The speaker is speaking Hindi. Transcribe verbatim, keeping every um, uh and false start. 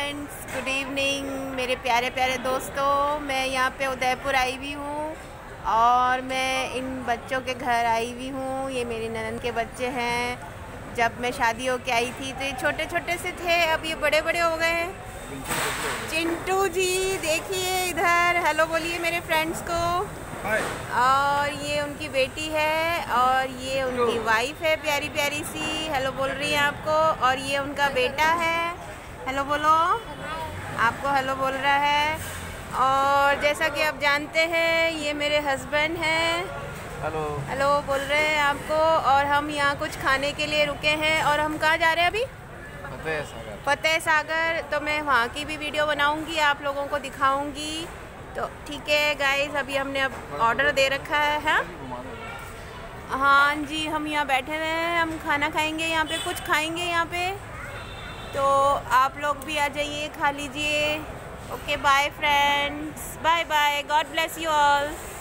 फ्रेंड्स, गुड इवनिंग मेरे प्यारे प्यारे दोस्तों। मैं यहाँ पे उदयपुर आई हुई हूँ और मैं इन बच्चों के घर आई हुई हूँ। ये मेरी ननद के बच्चे हैं। जब मैं शादी होके आई थी तो ये छोटे छोटे से थे, अब ये बड़े बड़े हो गए हैं। चिंटू जी देखिए इधर, हेलो बोलिए मेरे फ्रेंड्स को। और ये उनकी बेटी है और ये उनकी वाइफ है, प्यारी प्यारी सी, हेलो बोल रही है आपको। और ये उनका बेटा है, हेलो बोलो, आपको हेलो बोल रहा है। और जैसा कि आप जानते हैं ये मेरे हस्बैंड हैं, हेलो हेलो बोल रहे हैं आपको। और हम यहाँ कुछ खाने के लिए रुके हैं और हम कहाँ जा रहे हैं अभी? फतेह सागर। फतेह सागर। तो मैं वहाँ की भी वीडियो बनाऊँगी, आप लोगों को दिखाऊँगी। तो ठीक है गाइस, अभी हमने अब ऑर्डर दे रखा है। हाँ हाँ जी, हम यहाँ बैठे हुए हैं, हम खाना खाएंगे, यहाँ पे कुछ खाएंगे यहाँ पे। तो आप लोग भी आ जाइए, खा लीजिए। Okay bye friends, bye bye, God bless you all.